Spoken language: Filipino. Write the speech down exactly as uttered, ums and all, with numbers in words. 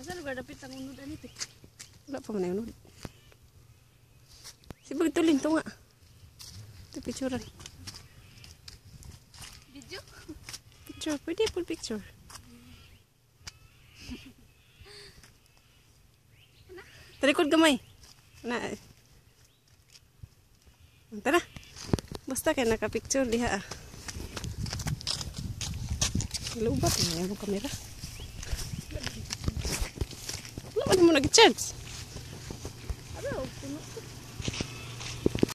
Asa lugar dapit ang unod ani ti? Wala pa man unod. Sibag tulin to nga. Ito picturean. Video? Picture, pwede full picture. Talikod gamay. Na. Tara. Basta kay naka-picture diha ah. Lubat na yung kamera. Wala mo nag-charge. Ano, puno.